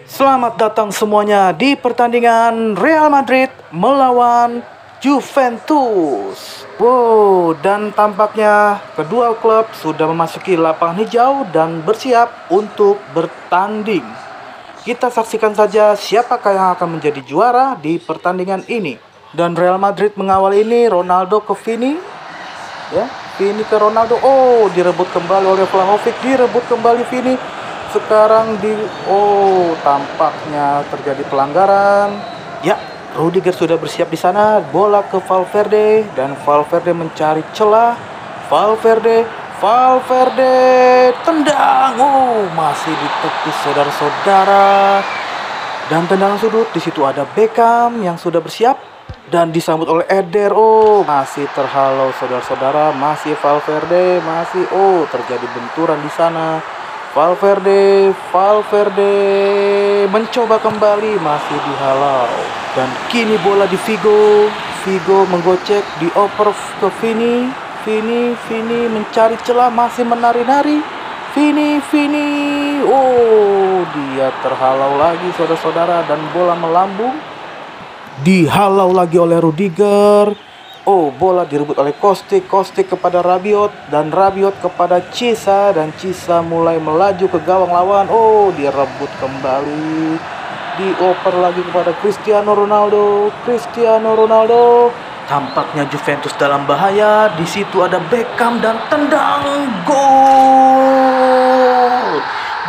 Selamat datang semuanya di pertandingan Real Madrid melawan Juventus. Wow, dan tampaknya kedua klub sudah memasuki lapangan hijau dan bersiap untuk bertanding. Kita saksikan saja siapakah yang akan menjadi juara di pertandingan ini. Dan Real Madrid mengawal ini, Ronaldo ke Vini. Ya, Vini ke Ronaldo. Oh, direbut kembali oleh Vlahovic, direbut kembali Vini. Sekarang tampaknya terjadi pelanggaran. Ya, Rudiger sudah bersiap di sana. Bola ke Valverde dan Valverde mencari celah. Valverde tendang. Oh, masih ditepis saudara-saudara. Dan tendangan sudut. Di situ ada Beckham yang sudah bersiap dan disambut oleh Eder. Oh, masih terhalau saudara-saudara. Masih Valverde, terjadi benturan di sana. Valverde mencoba kembali, masih dihalau. Dan kini bola di Figo menggocek, dioper ke Vini mencari celah, masih menari-nari. Vini, oh, dia terhalau lagi saudara-saudara, dan bola melambung, dihalau lagi oleh Rudiger. Oh, bola direbut oleh Kostic kepada Rabiot, dan Rabiot kepada Chiesa, dan Chiesa mulai melaju ke gawang lawan. Oh, dia rebut kembali, dioper lagi kepada Cristiano Ronaldo. Tampaknya Juventus dalam bahaya. Di situ ada Beckham dan tendang, gol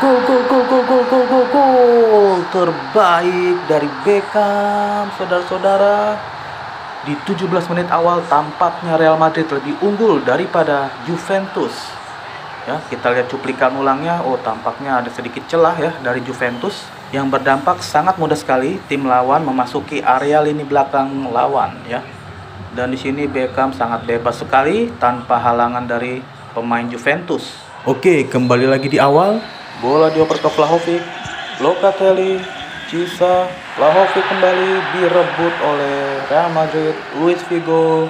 terbaik dari Beckham saudara-saudara. Di 17 menit awal tampaknya Real Madrid lebih unggul daripada Juventus. Ya, kita lihat cuplikan ulangnya. Oh, tampaknya ada sedikit celah ya dari Juventus yang berdampak sangat mudah sekali tim lawan memasuki area lini belakang lawan ya. Dan di sini Beckham sangat bebas sekali tanpa halangan dari pemain Juventus. Oke, kembali lagi di awal. Bola dioper ke Vlahovic, Locatelli, Chiesa, Vlahovic kembali, direbut oleh Real Madrid. Luis Figo.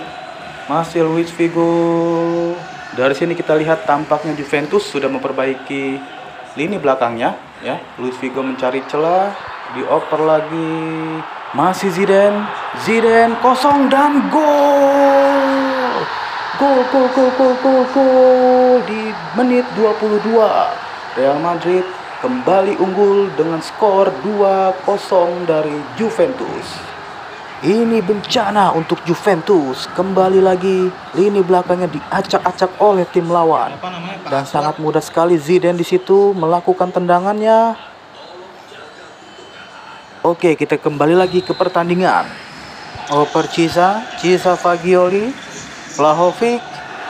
Dari sini kita lihat tampaknya Juventus sudah memperbaiki lini belakangnya ya. Luis Figo mencari celah, dioper lagi. Masih Zidane kosong dan gol di menit 22. Real Madrid kembali unggul dengan skor 2-0 dari Juventus. Ini bencana untuk Juventus. Kembali lagi lini belakangnya diacak-acak oleh tim lawan. Dan sangat mudah sekali Zidane di situ melakukan tendangannya. Oke, kita kembali lagi ke pertandingan. Oper Chiesa Fagioli, Vlahovic.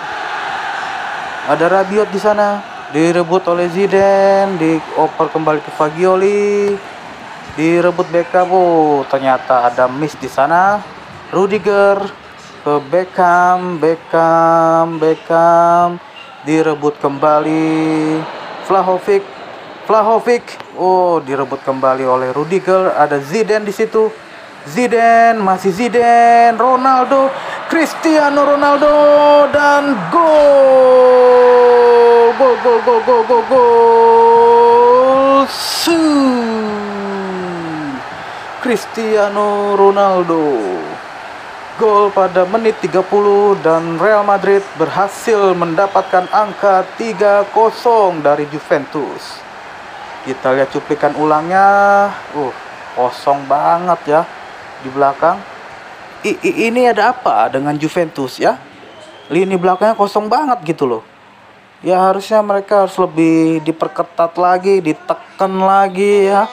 Ada Rabiot di sana. Direbut oleh Zidane, dioper kembali ke Fagioli, direbut Beckham. Oh, ternyata ada miss di sana. Rudiger ke Beckham, direbut kembali. Vlahovic, oh, direbut kembali oleh Rudiger. Ada Zidane di situ. Masih Zidane, Ronaldo, Cristiano Ronaldo, dan gol. Cristiano Ronaldo. Gol pada menit 30 dan Real Madrid berhasil mendapatkan angka 3-0 dari Juventus. Kita lihat cuplikan ulangnya. Kosong banget ya di belakang. Ini ada apa dengan Juventus ya? Lini belakangnya kosong banget gitu loh. Ya, harusnya mereka harus lebih diperketat lagi, ditekan lagi ya.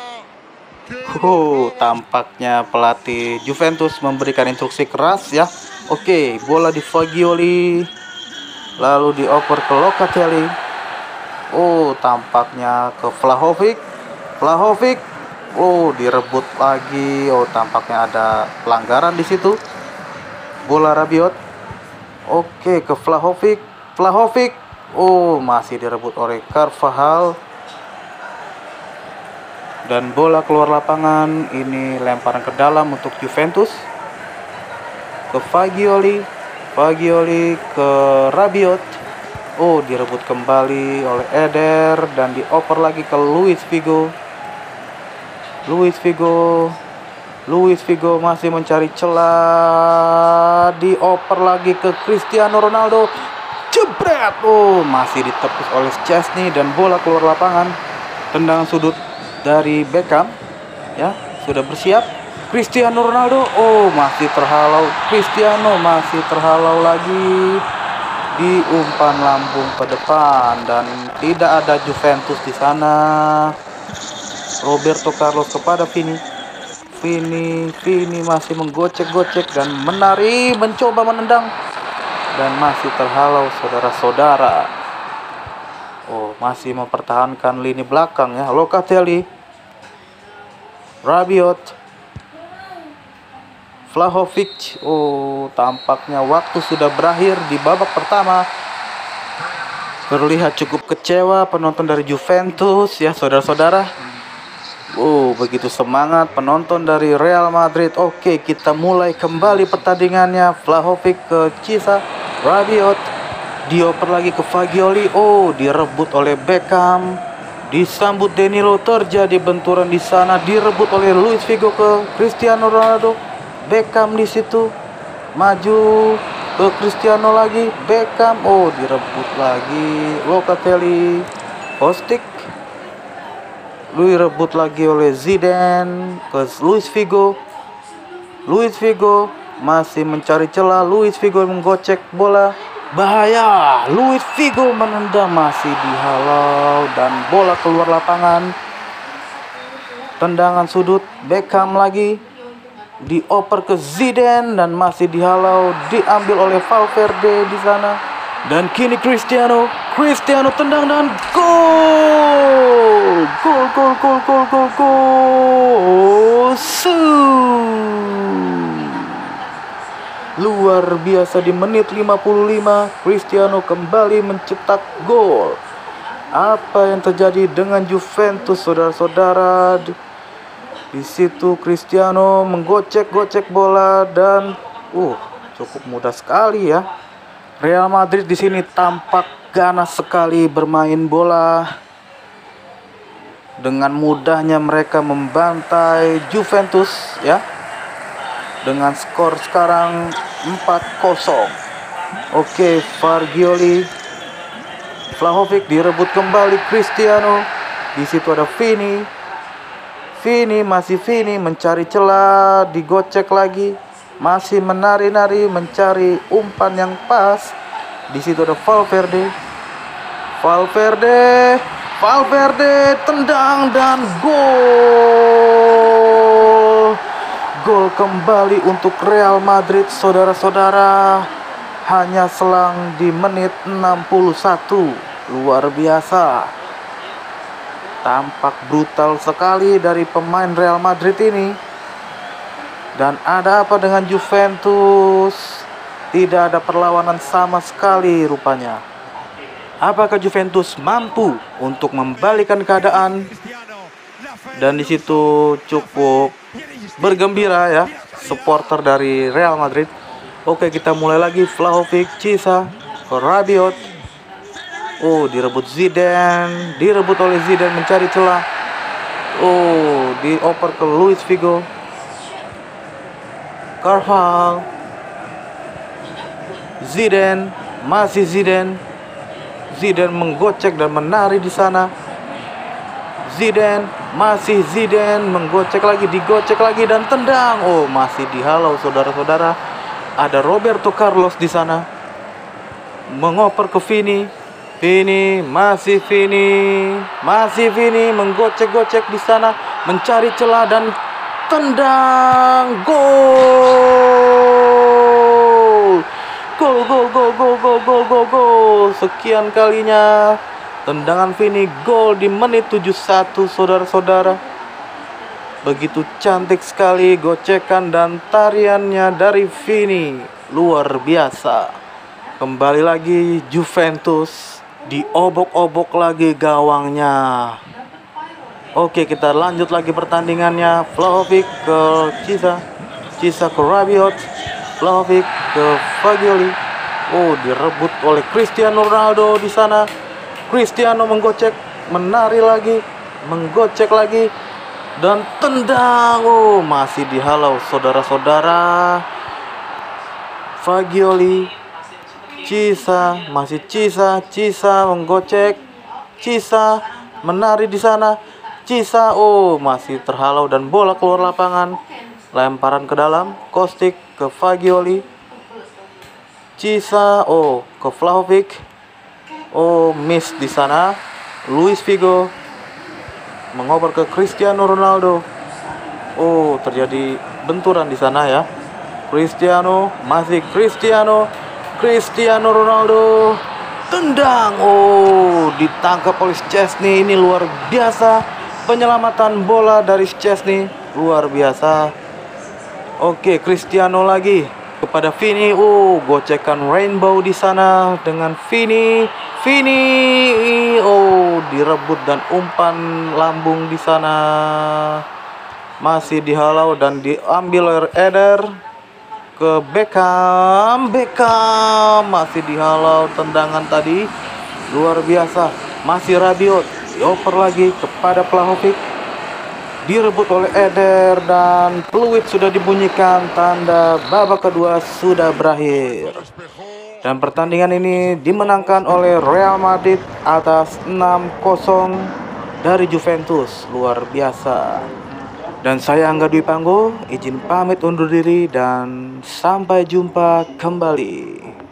Tampaknya pelatih Juventus memberikan instruksi keras ya. Oke, bola di Fagioli, lalu dioper ke Locatelli. Tampaknya ke Vlahovic. Direbut lagi. Tampaknya ada pelanggaran di situ. Bola Rabiot. Oke, ke Vlahovic. Masih direbut oleh Carvajal. Dan bola keluar lapangan. Ini lemparan ke dalam untuk Juventus. Ke Fagioli ke Rabiot. Direbut kembali oleh Eder dan dioper lagi ke Luis Figo. Luis Figo. Luis Figo masih mencari celah, dioper lagi ke Cristiano Ronaldo, jebret, masih ditepis oleh Szczęsny dan bola keluar lapangan. Tendangan sudut dari Beckham, ya, sudah bersiap. Cristiano Ronaldo, masih terhalau. Cristiano masih terhalau lagi, diumpan lambung ke depan dan tidak ada Juventus di sana. Roberto Carlos kepada Vini. Vini masih menggocek-gocek dan menari, mencoba menendang dan masih terhalau, saudara-saudara. Masih mempertahankan lini belakang ya. Locatelli, Rabiot, Vlahovic. Tampaknya waktu sudah berakhir di babak pertama. Terlihat cukup kecewa penonton dari Juventus ya, saudara-saudara. Begitu semangat penonton dari Real Madrid. Oke, kita mulai kembali pertandingannya. Vlahovic ke Chiesa, Rabiot, dioper lagi ke Fagioli. Direbut oleh Beckham, disambut Danilo, terjadi benturan di sana, direbut oleh Luis Figo ke Cristiano Ronaldo. Beckham di situ maju ke Cristiano lagi, Beckham, direbut lagi. Locatelli, Kostic, direbut lagi oleh Zidane ke Luis Figo. Luis Figo masih mencari celah. Luis Figo menggocek bola, bahaya. Luis Figo menendang, masih dihalau dan bola keluar lapangan. Tendangan sudut Beckham lagi, dioper ke Zidane dan masih dihalau, diambil oleh Valverde di sana. Dan kini Cristiano tendang dan gol. Luar biasa, di menit 55 Cristiano kembali mencetak gol. Apa yang terjadi dengan Juventus, saudara-saudara? Di situ Cristiano menggocek-gocek bola dan cukup mudah sekali ya. Real Madrid di sini tampak ganas sekali bermain bola. Dengan mudahnya mereka membantai Juventus ya. Dengan skor sekarang 4-0. Oke, Fagioli, Vlahovic, direbut kembali Cristiano. Di situ ada Vini mencari celah, digocek lagi, masih menari-nari mencari umpan yang pas. Di situ ada Valverde tendang dan gol kembali untuk Real Madrid, saudara-saudara. Hanya selang di menit 61. Luar biasa. Tampak brutal sekali dari pemain Real Madrid ini. Dan ada apa dengan Juventus? Tidak ada perlawanan sama sekali rupanya. Apakah Juventus mampu untuk membalikan keadaan? Dan di situ cukup bergembira ya supporter dari Real Madrid. Oke, kita mulai lagi. Vlahovic, Chiesa, Rabiot. Direbut Zidane, direbut oleh Zidane mencari celah. Dioper ke Luis Figo. Carvajal, Zidane, masih Zidane menggocek dan menari di sana. Zidane menggocek lagi, digocek lagi dan tendang. Masih dihalau, saudara-saudara. Ada Roberto Carlos di sana, mengoper ke masih Vini menggocek-gocek di sana, mencari celah dan tendang. Gol. Sekian kalinya tendangan Vini, gol di menit 71, saudara-saudara. Begitu cantik sekali gocekan dan tariannya dari Vini, luar biasa. Kembali lagi Juventus, diobok-obok lagi gawangnya. Oke, kita lanjut lagi pertandingannya. Vlahovic ke Chiesa ke Rabiot, Vlahovic ke Fagioli. Direbut oleh Cristiano Ronaldo di sana. Cristiano menggocek, menari lagi, menggocek lagi. dan tendang. Oh, masih dihalau saudara-saudara. Fagioli, Cisa, masih Cisa menggocek, Cisa menari di sana, Cisa, oh masih terhalau dan bola keluar lapangan. Lemparan ke dalam, Kostic ke Fagioli, Cisa, oh ke Vlahovic, oh miss di sana. Luis Figo mengoper ke Cristiano Ronaldo. Oh, terjadi benturan di sana ya. Cristiano, masih Cristiano Ronaldo tendang. Oh, ditangkap oleh Szczesny. Ini luar biasa. Penyelamatan bola dari Szczesny luar biasa. Oke, Cristiano lagi kepada Vini. Oh, gocekan rainbow di sana dengan Vini. Oh, direbut dan umpan lambung di sana. Masih dihalau dan diambil oleh Eder ke Beckham masih dihalau tendangan tadi luar biasa. Masih Rabiot dioper lagi kepada Vlahovic, direbut oleh Eder dan peluit sudah dibunyikan, tanda babak kedua sudah berakhir dan pertandingan ini dimenangkan oleh Real Madrid atas 6-0 dari Juventus. Luar biasa. Dan saya Angga Dwi Panggo, izin pamit undur diri dan sampai jumpa kembali.